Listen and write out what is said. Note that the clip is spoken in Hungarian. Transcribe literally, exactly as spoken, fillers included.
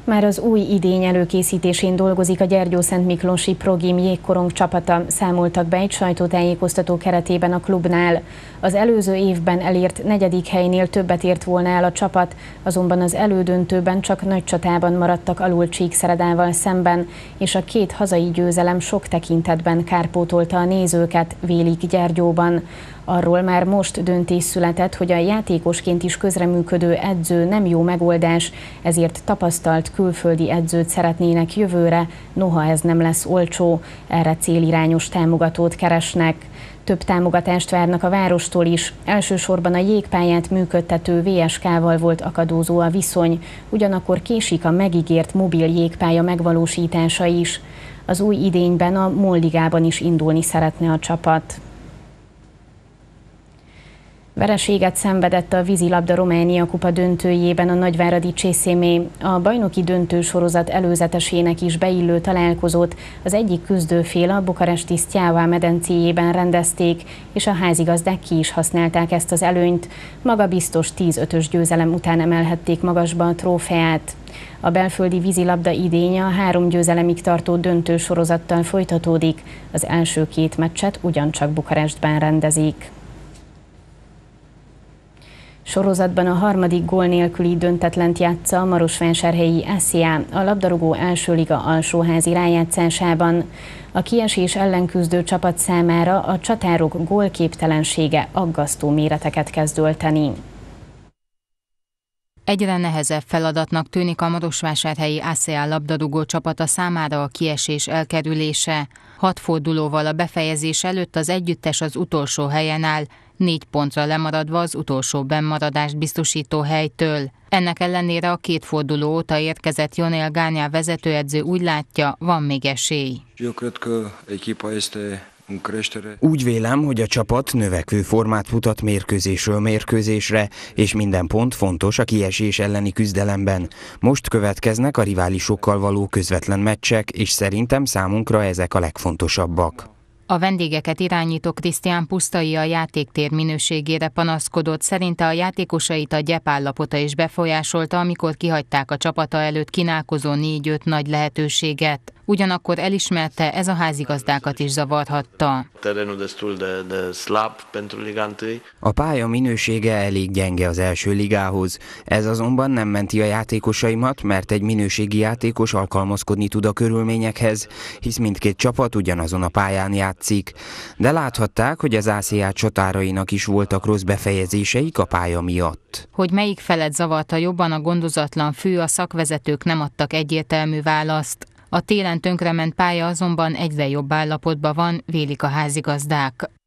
Már az új idény előkészítésén dolgozik a Gyergyószentmiklósi Progim jégkorong csapata, számoltak be egy sajtótájékoztató keretében a klubnál. Az előző évben elért negyedik helynél többet ért volna el a csapat, azonban az elődöntőben csak Nagycsatában maradtak alul Csíkszeredával szemben, és a két hazai győzelem sok tekintetben kárpótolta a nézőket, vélik Gyergyóban. Arról már most döntés született, hogy a játékosként is közreműködő edző nem jó megoldás, ezért tapasztalt külföldi edzőt szeretnének jövőre, noha ez nem lesz olcsó, erre célirányos támogatót keresnek. Több támogatást várnak a várostól is, elsősorban a jégpályát működtető vé es ká-val volt akadózó a viszony, ugyanakkor késik a megígért mobil jégpálya megvalósítása is. Az új idényben a Molligában is indulni szeretne a csapat. Vereséget szenvedett a vízilabda Románia kupa döntőjében a nagyváradi Csészémé. A bajnoki döntősorozat előzetesének is beillő találkozót az egyik küzdőfél a bukaresti Steaua medencéjében rendezték, és a házigazdák ki is használták ezt az előnyt. Magabiztos tíz ötös győzelem után emelhették magasba a trófeát. A belföldi vízilabda idénye a három győzelemig tartó döntősorozattal folytatódik. Az első két meccset ugyancsak Bukarestben rendezik. Sorozatban a harmadik gól nélküli döntetlent játsza a marosvásárhelyi es cé á a labdarúgó első liga alsóházi rájátszásában. A kiesés ellen küzdő csapat számára a csatárok gólképtelensége aggasztó méreteket kezd ölteni. Egyre nehezebb feladatnak tűnik a marosvásárhelyi es cé á labdarúgó csapata számára a kiesés elkerülése. Hat fordulóval a befejezés előtt az együttes az utolsó helyen áll, négy pontra lemaradva az utolsó bennmaradást biztosító helytől. Ennek ellenére a két forduló óta érkezett Ionel Gányá vezetőedző úgy látja, van még esély. Úgy vélem, hogy a csapat növekvő formát mutat mérkőzésről mérkőzésre, és minden pont fontos a kiesés elleni küzdelemben. Most következnek a riválisokkal való közvetlen meccsek, és szerintem számunkra ezek a legfontosabbak. A vendégeket irányító Krisztián Pusztai a játéktér minőségére panaszkodott, szerinte a játékosait a gyep állapota is befolyásolta, amikor kihagyták a csapata előtt kínálkozó négy-öt nagy lehetőséget. Ugyanakkor elismerte, ez a házigazdákat is zavarhatta. A pálya minősége elég gyenge az első ligához. Ez azonban nem menti a játékosaimat, mert egy minőségi játékos alkalmazkodni tud a körülményekhez, hisz mindkét csapat ugyanazon a pályán játszik. De láthatták, hogy az á cé á csatárainak is voltak rossz befejezéseik a pálya miatt. Hogy melyik felet zavarta jobban a gondozatlan fű, a szakvezetők nem adtak egyértelmű választ. A télen tönkrement pálya azonban egyre jobb állapotban van, vélik a házigazdák.